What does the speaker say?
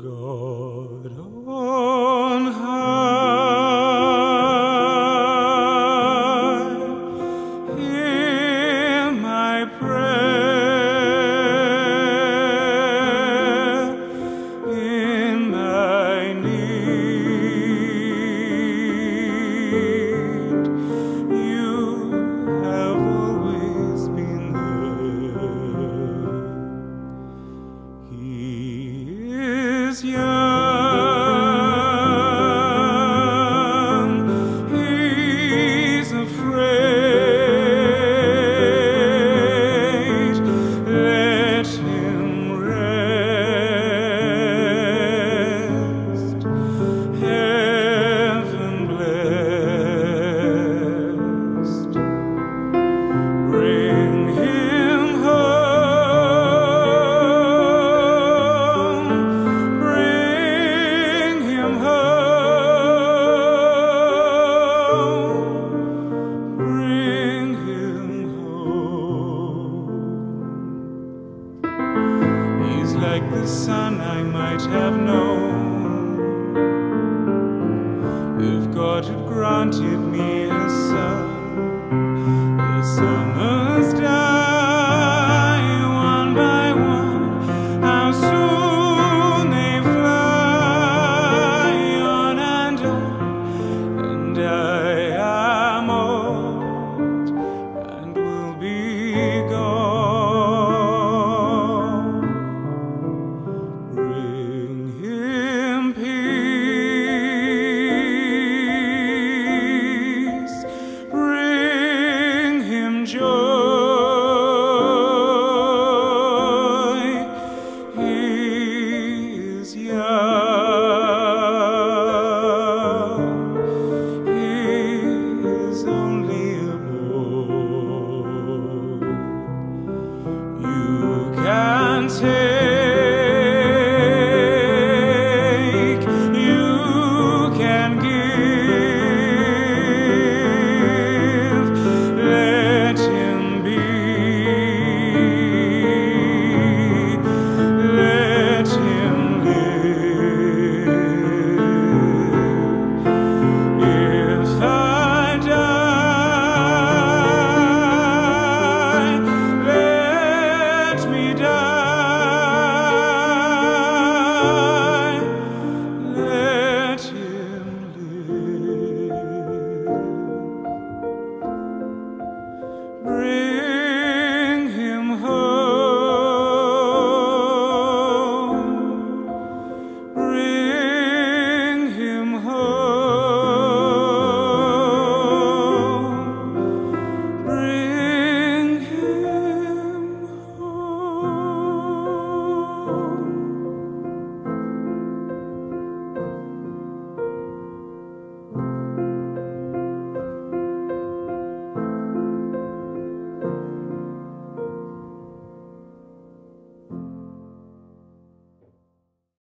God on high, hear my prayer in my need. You have always been there. He is young, he's afraid. Let him rest, heaven blessed. Bring him home, bring him home, bring him home. He's like the son I might have known if God had granted me his